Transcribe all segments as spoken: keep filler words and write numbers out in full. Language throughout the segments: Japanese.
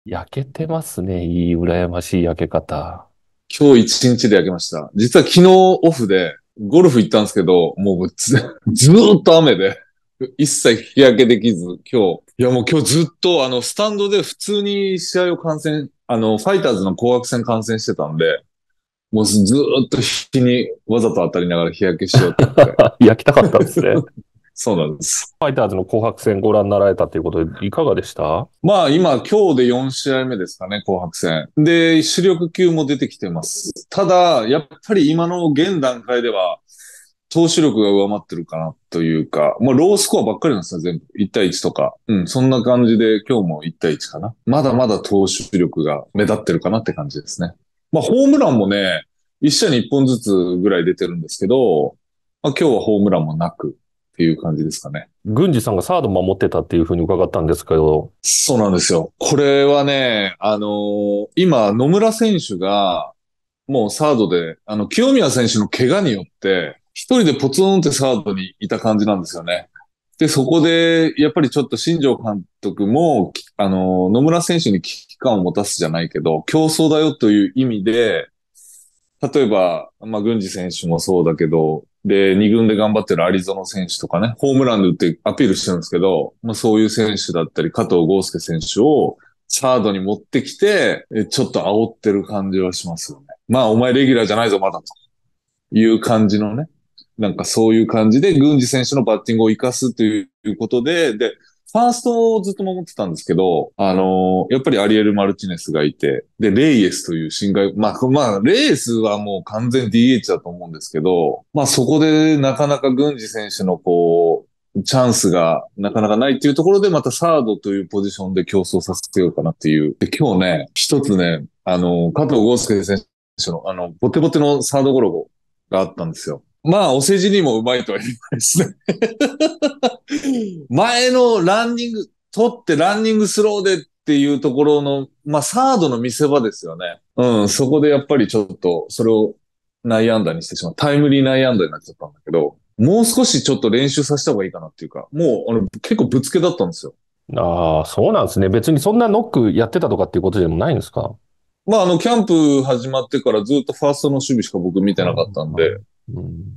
焼けてますね。いい、羨ましい焼け方。 今日一日で焼けました。実は昨日オフでゴルフ行ったんですけど、もうず、ずーっと雨で、一切日焼けできず、今日、いやもう今日ずっとあの、スタンドで普通に試合を観戦、あの、ファイターズの紅白戦観戦してたんで、もうずーっと日にわざと当たりながら日焼けしようと思って。 焼きたかったんですね。 そうなんです。 ファイターズの紅白戦ご覧になられたということで、いかがでした？ まあ今、今日でよん試合目ですかね、紅白戦。で、主力級も出てきてます。ただ、やっぱり今の現段階では、投手力が上回ってるかなというか、もうロースコアばっかりなんですよ、全部。いち対いちとか。うん、そんな感じで今日もいち対いちかな。まだまだ投手力が目立ってるかなって感じですね。まあ、ホームランもね、いっ試合にいっぽんずつぐらい出てるんですけど、まあ、今日はホームランもなくっていう感じですかね。 郡司さんがサード守ってたっていうふうに伺ったんですけど、 そうなんですよ。これはね、あのー今、野村選手が、もうサードで、あの、清宮選手の怪我によって、一人でポツンってサードにいた感じなんですよね。で、そこで、やっぱりちょっと新庄監督も、きあの、野村選手に危機感を持たすじゃないけど、競争だよという意味で、例えば、まあ、郡司選手もそうだけど、で、二軍で頑張ってる有園選手とかね、ホームランで打ってアピールしてるんですけど、まあ、そういう選手だったり、加藤豪介選手をサードに持ってきて、えちょっと煽ってる感じはしますよね。まあ、お前レギュラーじゃないぞ、まだという感じのね。なんかそういう感じで、郡司選手のバッティングを活かすということで、で、ファーストをずっと守ってたんですけど、あのーやっぱりアリエル・マルチネスがいて、で、レイエスという新外、まあ、まあ、レイエスはもう完全 ディーエイチ だと思うんですけど、まあそこでなかなか郡司選手のこう、チャンスがなかなかないっていうところで、またサードというポジションで競争させようかなっていう。で、今日ね、一つね、あの、加藤豪介選手の、あの、ボテボテのサードゴロがあったんですよ。まあ、お世辞にもうまいとは言えないですね。前のランニング、取ってランニングスローでっていうところの、まあ、サードの見せ場ですよね。うん、そこでやっぱりちょっと、それを内野安打にしてしまう。タイムリー内野安打になっちゃったんだけど、もう少しちょっと練習させた方がいいかなっていうか、もう、あの、結構ぶつけだったんですよ。 ああ、そうなんですね。別にそんなノックやってたとかっていうことでもないんですか？ まあ、あの、キャンプ始まってからずっとファーストの守備しか僕見てなかったんで、 うん。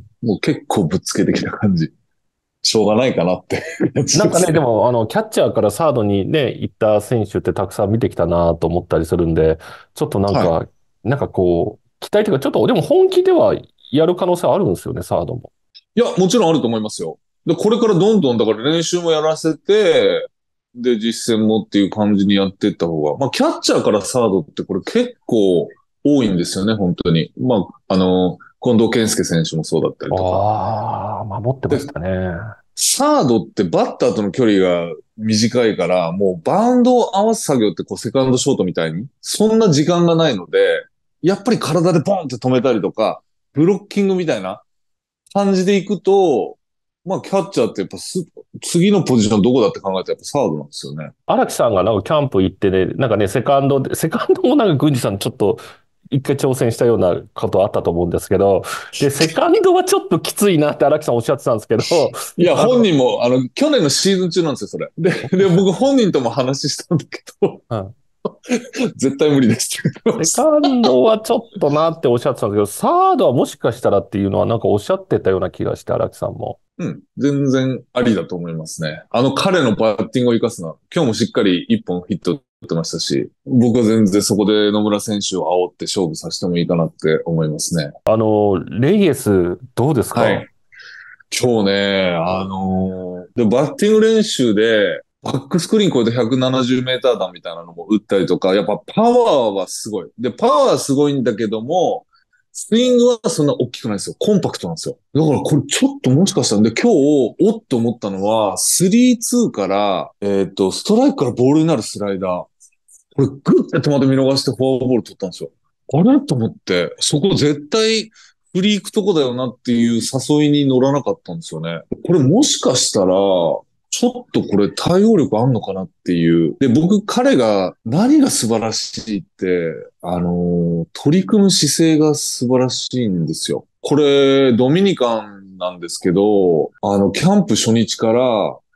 もう結構ぶっつけてきた感じ。しょうがないかなって感じなんかね、でですね。 も、あの、キャッチャーからサードにね、行った選手ってたくさん見てきたなと思ったりするんで、ちょっとなんはい。 か、なんかこう、期待というか、ちょっと、でも本気ではやる可能性あるんですよね、サードも。 いや、もちろんあると思いますよ。で、これからどんどん、だから練習もやらせて、で、実践もっていう感じにやっていった方が、まあ、キャッチャーからサードってこれ結構多いんですよね、本当に。まあ、あの、近藤健介選手もそうだったりとか。 ああ、守ってまで、 したね。 サードってバッターとの距離が短いから、もうバウンドを合わす作業ってこうセカンドショートみたいに、そんな時間がないので、やっぱり体でボンって止めたりとか、ブロッキングみたいな感じでいくと、まあキャッチャーってやっぱす次のポジションどこだって考えたらやっぱサードなんですよね。 荒木さんがなんかキャンプ行ってね、なんかね、セカンドで、セカンドもなんか郡司さんちょっと一回挑戦したようなことあったと思うんですけど、で、セカンドはちょっときついなって荒木さんおっしゃってたんですけど、 いや、 あの、 本人も、あの、去年のシーズン中なんですよ、それ。で、で、僕本人とも話したんだけど、 うん、 絶対無理ですって言ってまセした。 カンドはちょっとなっておっしゃってたんですけど、サードはもしかしたらっていうのはなんかおっしゃってたような気がして、荒木さんも。 うん、全然ありだと思いますね。あの彼のバッティングを生かすのは、今日もしっかり一本ヒット打ってましたし、僕は全然そこで野村選手を煽って勝負させてもいいかなって思いますね。 あの、レイエスどうですか？ はい。今日ね、あのーで、バッティング練習で、バックスクリーン超えてひゃくななじゅうメーター弾みたいなのも打ったりとか、やっぱパワーはすごい。で、パワーはすごいんだけども、スイングはそんな大きくないんですよ。コンパクトなんですよ。だからこれちょっともしかしたら、で、今日、おっと思ったのは、スリーツーから、えっと、ストライクからボールになるスライダー。これグッて止まって見逃してフォアボール取ったんですよ。あれと思って、そこ絶対振り行くとこだよなっていう誘いに乗らなかったんですよね。これもしかしたら、ちょっとこれ対応力あんのかなっていう。で、僕、彼が何が素晴らしいって、あの、取り組む姿勢が素晴らしいんですよ。これ、ドミニカンなんですけど、あの、キャンプ初日から、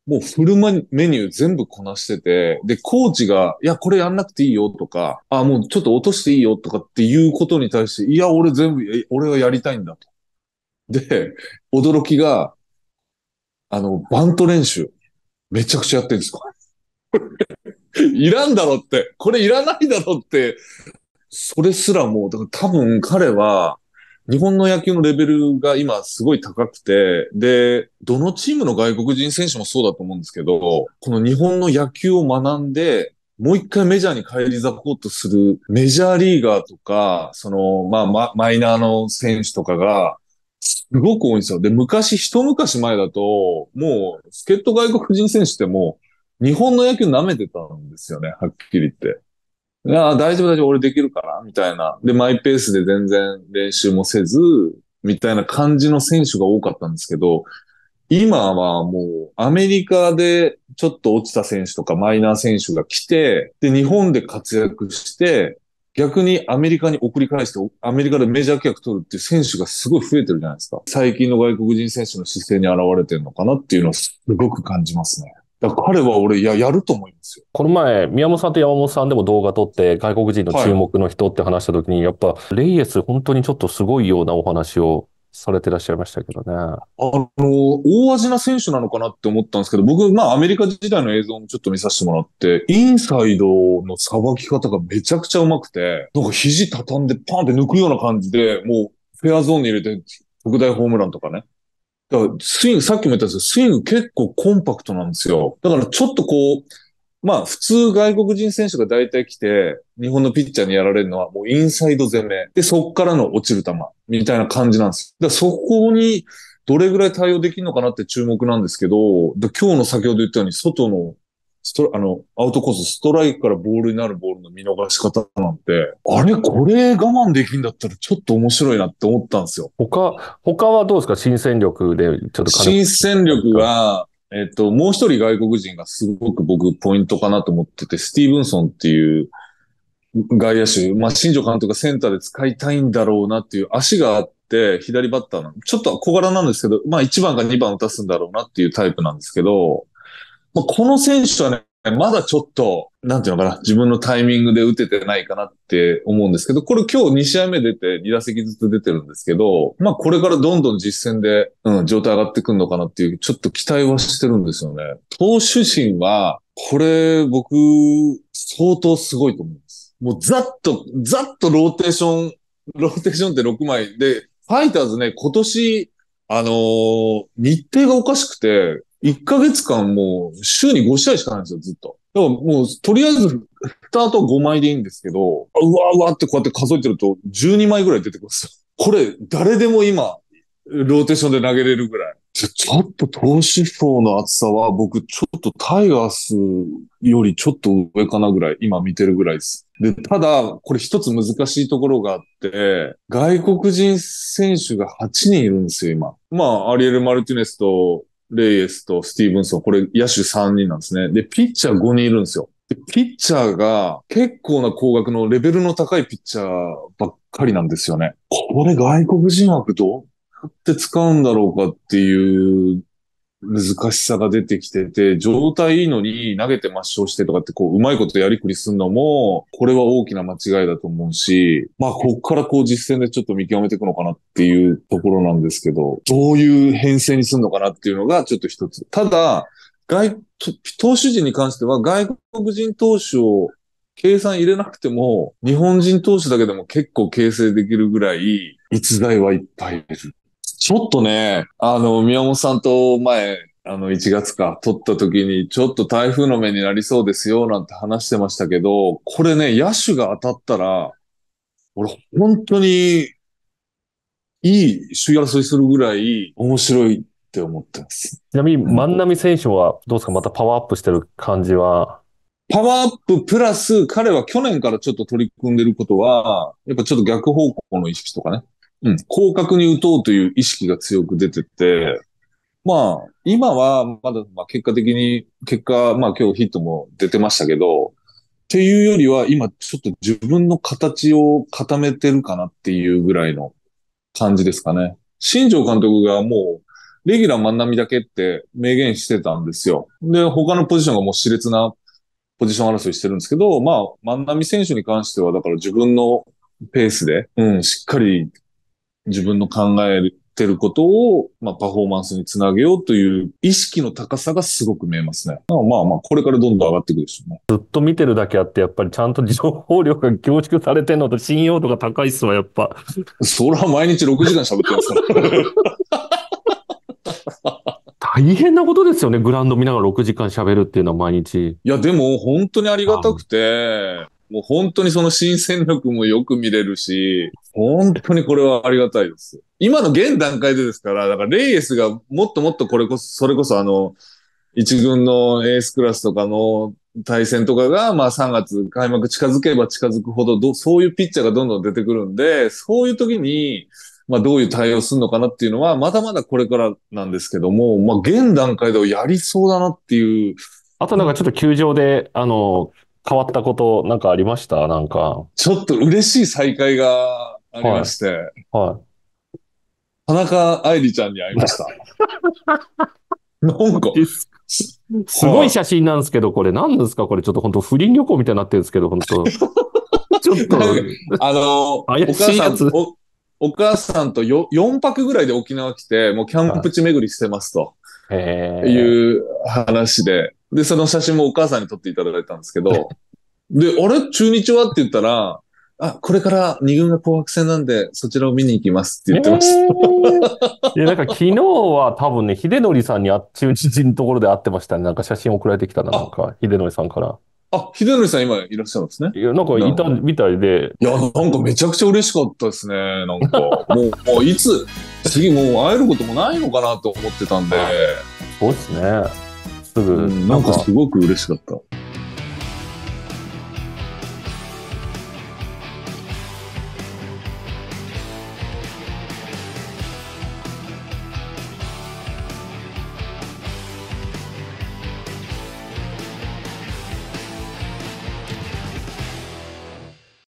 もうフルメニュー全部こなしてて、で、コーチが、いや、これやんなくていいよとか、あ、もうちょっと落としていいよとかっていうことに対して、いや、俺全部、え俺はやりたいんだと。で、驚きが、あの、バント練習、めちゃくちゃやってるんですよ。いらんだろって、これいらないだろって、それすらもう、だから多分彼は、日本の野球のレベルが今すごい高くて、で、どのチームの外国人選手もそうだと思うんですけど、この日本の野球を学んで、もう一回メジャーに返り咲こうとするメジャーリーガーとか、その、まあ、ママイナーの選手とかが、すごく多いんですよ。で、昔、一昔前だと、もう、助っ人外国人選手ってもう、日本の野球舐めてたんですよね、はっきり言って。いやー、大丈夫大丈夫、俺できるから、みたいな。で、マイペースで全然練習もせず、みたいな感じの選手が多かったんですけど、今はもうアメリカでちょっと落ちた選手とかマイナー選手が来て、で、日本で活躍して、逆にアメリカに送り返して、アメリカでメジャー契約取るっていう選手がすごい増えてるじゃないですか。最近の外国人選手の姿勢に現れてるのかなっていうのをすごく感じますね。だから彼は俺、いや、やると思いますよ。 この前、宮本さんと山本さんでも動画撮って外国人の注はい。 目の人って話した時に、やっぱレイエス本当にちょっとすごいようなお話をされてらっしゃいましたけどね。 あの、大味な選手なのかなって思ったんですけど、僕、まあ、アメリカ時代の映像もちょっと見させてもらって、インサイドのさばき方がめちゃくちゃ上手くて、なんか肘畳んでパンって抜くような感じで、もう、フェアゾーンに入れて、特大ホームランとかね。だから、スイング、さっきも言ったんですけど、スイング結構コンパクトなんですよ。だからちょっとこう、まあ普通外国人選手が大体来て、日本のピッチャーにやられるのはもうインサイド攻め。で、そっからの落ちる球。みたいな感じなんです。だからそこにどれぐらい対応できるのかなって注目なんですけど、で今日の先ほど言ったように外のスト、あの、アウトコース、ストライクからボールになるボールの見逃し方なんて、あれ、これ我慢できんだったらちょっと面白いなって思ったんですよ。 他、他はどうですか？新戦力でちょっと金子新戦力か。 が、えっと、もう一人外国人がすごく僕ポイントかなと思ってて、スティーブンソンっていう外野手、まあ、新庄監督がセンターで使いたいんだろうなっていう足があって、左バッターなの。ちょっと小柄なんですけど、まあいちばんかにばん打たすんだろうなっていうタイプなんですけど、まあ、この選手はね、まだちょっと、なんていうのかな、自分のタイミングで打ててないかなって思うんですけど、これ今日に試合目出て、に打席ずつ出てるんですけど、まあこれからどんどん実戦で、うん、状態上がってくるのかなっていう、ちょっと期待はしてるんですよね。投手陣は、これ僕、相当すごいと思います。もうざっと、ざっとローテーション、ローテーションってろくまいで、ファイターズね、今年、あのー日程がおかしくて、いっかげつかんもう週にご試合しかないんですよ、ずっと。だからもう、とりあえず、スタートごまいでいいんですけど、うわうわってこうやって数えてるとじゅうにまいぐらい出てくるんですよ。これ、誰でも今、ローテーションで投げれるぐらい。ちょ、ちょっと投手層の厚さは僕ちょっとタイガースよりちょっと上かなぐらい今見てるぐらいです。で、ただ、これ一つ難しいところがあって、外国人選手がはちにんいるんですよ、今。まあ、アリエル・マルティネスとレイエスとスティーブンソン、これ野手さんにんなんですね。で、ピッチャーごにんいるんですよ。で、ピッチャーが結構な高額のレベルの高いピッチャーばっかりなんですよね。これ外国人枠どうやって使うんだろうかっていう難しさが出てきてて、状態いいのに投げて抹消してとかってこう、うまいことやりくりするのも、これは大きな間違いだと思うし、まあ、こっからこう実戦でちょっと見極めていくのかなっていうところなんですけど、どういう編成にするのかなっていうのがちょっと一つ。ただ、外、投手陣に関しては外国人投手を計算入れなくても、日本人投手だけでも結構形成できるぐらい、逸材はいっぱいいる。ちょっとね、あの、宮本さんと前、あの、いちがつか、撮った時に、ちょっと台風の目になりそうですよ、なんて話してましたけど、これね、野手が当たったら、俺、本当に、いい首位争いするぐらい面白いって思ってます。 ちなみにうん、 万波選手はどうですか？またパワーアップしてる感じは。 パワーアッププラス、彼は去年からちょっと取り組んでることは、やっぱちょっと逆方向の意識とかね。うん、広角に打とうという意識が強く出てて、まあ、今はまだ、まあ結果的に、結果、まあ今日ヒットも出てましたけど、っていうよりは今ちょっと自分の形を固めてるかなっていうぐらいの感じですかね。新庄監督がもレギュラー万波だけって明言してたんですよ。で、他のポジションがもう熾烈なポジション争いしてるんですけど、まあ、万波選手に関しては、だから自分のペースで、うん、しっかり自分の考えてることを、まあ、パフォーマンスにつなげようという意識の高さがすごく見えますね。まあまあまあ、これからどんどん上がっていくでしょうね。 ずっと見てるだけあって、やっぱりちゃんと情報量が凝縮されてるのと信用度が高いっすわ、やっぱ。 そら毎日ろくじかん喋ってますから。 大変なことですよね、グラウンド見ながらろくじかん喋るっていうのは毎日。 いや、でも本当にありがたくて、もう本当にその新戦力もよく見れるし、本当にこれはありがたいです。今の現段階でですから、だからレイエスがもっともっとこれこそ、それこそあの、一軍のエースクラスとかの対戦とかが、まあさんがつ開幕近づけば近づくほどど、そういうピッチャーがどんどん出てくるんで、そういう時に、まあどういう対応するのかなっていうのは、まだまだこれからなんですけども、まあ現段階ではやりそうだなっていう、 あとなんかちょっと球場で、あの、変わったことなんかありましたなんか。 ちょっと嬉しい再会がありまはい。 して、 は田中愛理ちゃんに会いました。なんか、 い。す、すごいは写真なんですけど、これ何ですかこれちょっと本当不倫旅行みたいになってるんですけど、本当ちょっい。なんと、 か、あの、お怪母さん、 しいやつ。 お、お母さんとよよんぱくぐらいで沖縄来て、もうキャンはプ地巡りしてますとい。へいう話で、で、その写真もお母さんに撮っていただいたんですけど、で、あれ中日はって言ったら、あ、これから二軍が紅白戦なんで、そちらを見に行きますってえ。 言ってました。 いや、なんか昨日は多分ね、秀則さんにあ中日のところで会ってましたね。なんか写真送られてきたな、なんあ、 か、秀則さんから。 あ、秀則さん今いらっしゃるんですね。 いや、なんかいたなみたいで、 いや、なんかめちゃくちゃ嬉しかったですね。なんか、もう、もういつ、次もう会えることもないのかなと思ってたんで、 そうですね。すぐ、 うん、 なか、 なんんかすごく嬉しかった。